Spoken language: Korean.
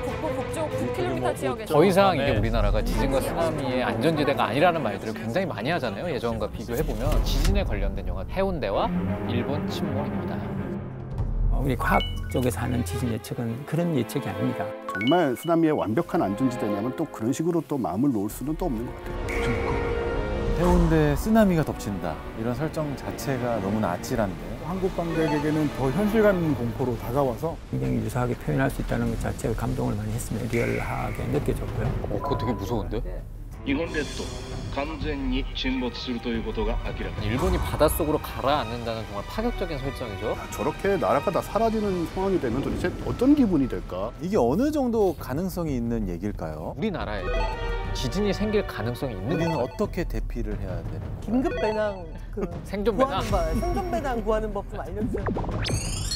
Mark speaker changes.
Speaker 1: 북부 북쪽 9km 지역에서
Speaker 2: 더 이상 이게 우리나라가 지진과 쓰나미의 안전지대가 아니라는 말들을 굉장히 많이 하잖아요. 예전과 비교해보면 지진에 관련된 영화 해운대와 일본 침몰입니다.
Speaker 3: 우리 과학 쪽에서 하는 지진 예측은 그런 예측이 아닙니다.
Speaker 4: 정말 쓰나미의 완벽한 안전지대냐면 또 그런 식으로 또 마음을 놓을 수는 또 없는 것 같아요.
Speaker 5: 해운대 쓰나미가 덮친다. 이런 설정 자체가 너무나 아찔한데.
Speaker 6: 한국 관객에게는 더 현실감 공포로 다가와서
Speaker 3: 굉장히 유사하게 표현할 수 있다는 것 자체가 감동을 많이 했습니다. 리얼하게 느껴졌고요.
Speaker 2: 그거 되게 무서운데?
Speaker 7: 日本列島完全に沈没するということが明らかに
Speaker 2: 일본이 바닷속으로 가라앉는다는 정말 파격적인 설정이죠.
Speaker 4: 저렇게 나라가 다 사라지는 상황이 되면 도대체 어떤 기분이 될까?
Speaker 5: 이게 어느 정도 가능성이 있는 얘기일까요?
Speaker 2: 우리나라에도 지진이 생길 가능성이 있는
Speaker 5: 우리는
Speaker 2: 건가요?
Speaker 5: 어떻게 대피를 해야 되는 거예요?
Speaker 8: 긴급 배낭
Speaker 2: 생존
Speaker 8: 구하는
Speaker 2: 배낭?
Speaker 8: 법, 생존 배낭 구하는 법 좀 알려주세요.